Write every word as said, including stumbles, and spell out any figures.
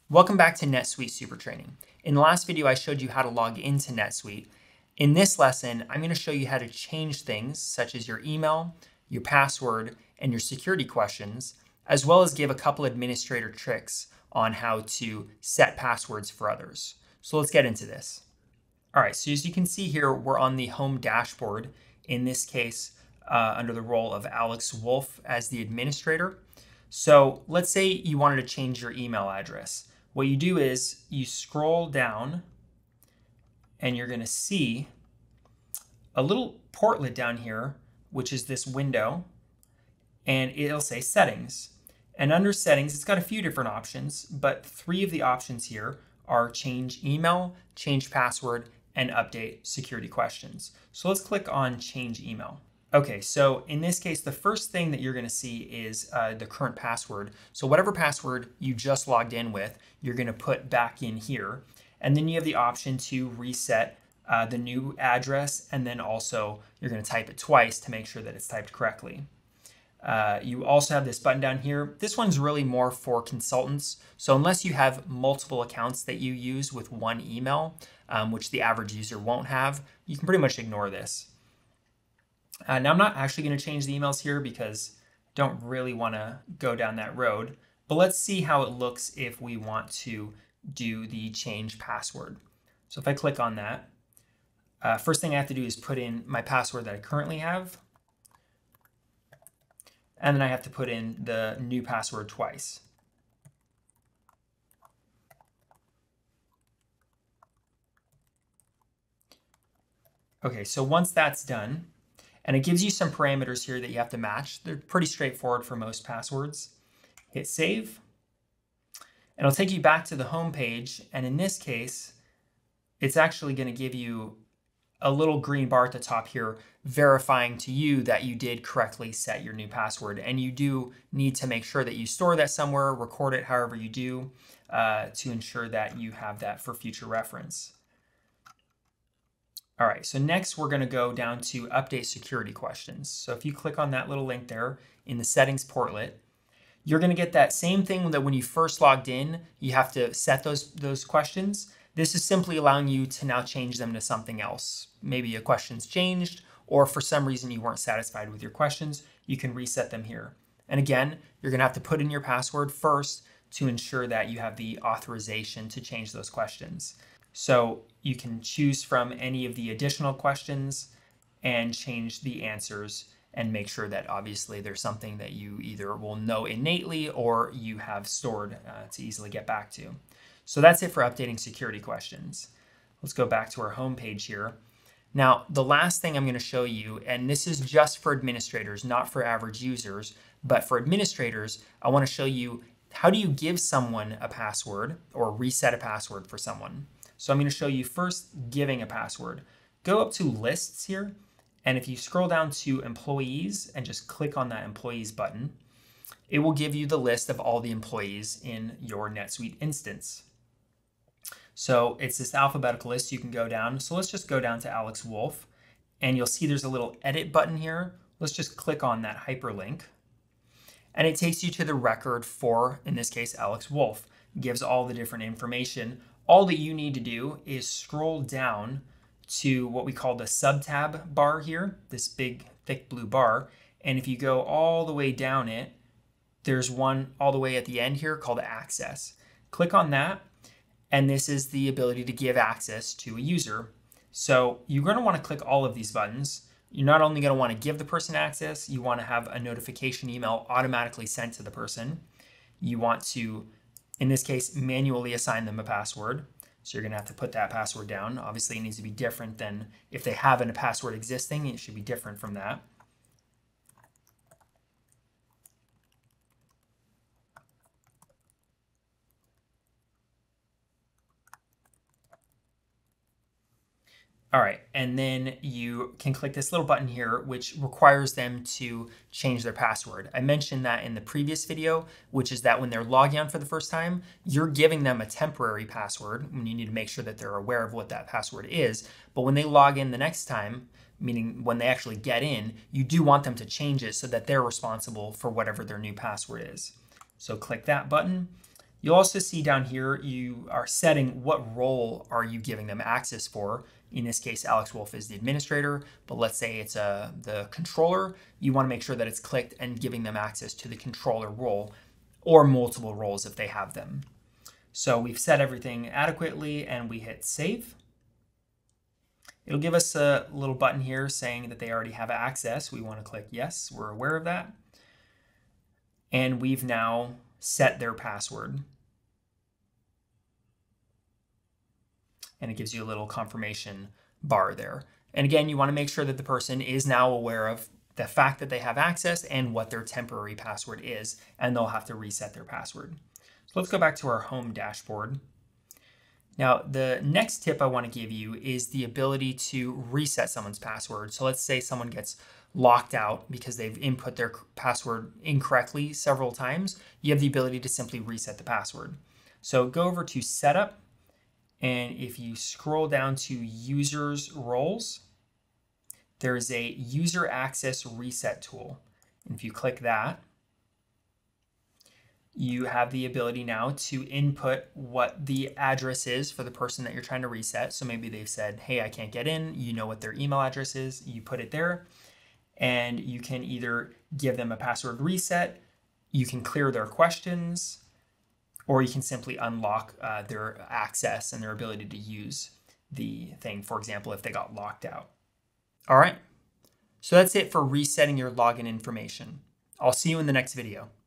Welcome back to NetSuite Super Training. In the last video, I showed you how to log into NetSuite. In this lesson, I'm going to show you how to change things such as your email, your password, and your security questions, as well as give a couple administrator tricks on how to set passwords for others. So let's get into this. All right, so as you can see here, we're on the home dashboard. In this case, uh, under the role of Alex Wolf as the administrator. So let's say you wanted to change your email address. What you do is you scroll down and you're going to see a little portlet down here, which is this window, and it'll say settings. And under settings, it's got a few different options, but three of the options here are change email, change password, and update security questions. So let's click on change email. Okay, so in this case, the first thing that you're going to see is uh, the current password. So whatever password you just logged in with, you're going to put back in here. And then you have the option to reset uh, the new address, and then also you're going to type it twice to make sure that it's typed correctly. Uh, you also have this button down here. This one's really more for consultants. So unless you have multiple accounts that you use with one email, um, which the average user won't have, you can pretty much ignore this. Uh, now I'm not actually going to change the emails here because I don't really want to go down that road, but let's see how it looks if we want to do the change password. So if I click on that, uh, first thing I have to do is put in my password that I currently have. And then I have to put in the new password twice. Okay, so once that's done, and it gives you some parameters here that you have to match. They're pretty straightforward for most passwords. Hit save, and it'll take you back to the home page. And in this case, it's actually going to give you a little green bar at the top here, verifying to you that you did correctly set your new password. And you do need to make sure that you store that somewhere, record it however you do, uh, to ensure that you have that for future reference. All right, so next we're going to go down to update security questions. So if you click on that little link there in the settings portlet, you're going to get that same thing that when you first logged in, you have to set those, those questions. This is simply allowing you to now change them to something else. Maybe a question's changed, or for some reason you weren't satisfied with your questions, you can reset them here. And again, you're going to have to put in your password first to ensure that you have the authorization to change those questions. So you can choose from any of the additional questions and change the answers and make sure that obviously there's something that you either will know innately or you have stored uh, to easily get back to. So that's it for updating security questions. Let's go back to our home page here. Now, the last thing I'm going to show you, and this is just for administrators, not for average users, but for administrators, I want to show you how do you give someone a password or reset a password for someone. So I'm going to show you first giving a password. Go up to lists here, and if you scroll down to employees and just click on that employees button, it will give you the list of all the employees in your NetSuite instance. So it's this alphabetical list you can go down. So let's just go down to Alex Wolf, and you'll see there's a little edit button here. Let's just click on that hyperlink, and it takes you to the record for, in this case, Alex Wolf. It gives all the different information. All that you need to do is scroll down to what we call the sub-tab bar here, this big thick blue bar. And if you go all the way down it, there's one all the way at the end here called access. Click on that, and this is the ability to give access to a user. So you're going to want to click all of these buttons. You're not only going to want to give the person access, you want to have a notification email automatically sent to the person. You want to, in this case, manually assign them a password. So you're going to have to put that password down. Obviously, it needs to be different than if they have a password existing. It should be different from that. All right, and then you can click this little button here, which requires them to change their password. I mentioned that in the previous video, which is that when they're logging on for the first time, you're giving them a temporary password when you need to make sure that they're aware of what that password is. But when they log in the next time, meaning when they actually get in, you do want them to change it so that they're responsible for whatever their new password is. So click that button. You'll also see down here, you are setting what role are you giving them access for. In this case, Alex Wolf is the administrator, but let's say it's a, the controller. You want to make sure that it's clicked and giving them access to the controller role or multiple roles if they have them. So we've set everything adequately and we hit save. It'll give us a little button here saying that they already have access. We want to click yes, we're aware of that. And we've now set their password. And it gives you a little confirmation bar there. And again, you want to make sure that the person is now aware of the fact that they have access and what their temporary password is, and they'll have to reset their password. So let's go back to our home dashboard. Now, the next tip I want to give you is the ability to reset someone's password. So let's say someone gets locked out because they've input their password incorrectly several times. You have the ability to simply reset the password. So go over to Setup, and if you scroll down to Users Roles, there's a User Access Reset tool. And if you click that, you have the ability now to input what the address is for the person that you're trying to reset. So maybe they've said, hey, I can't get in. You know what their email address is. You put it there, and you can either give them a password reset, you can clear their questions, or you can simply unlock uh, their access and their ability to use the thing, for example, if they got locked out. All right, so that's it for resetting your login information. I'll see you in the next video.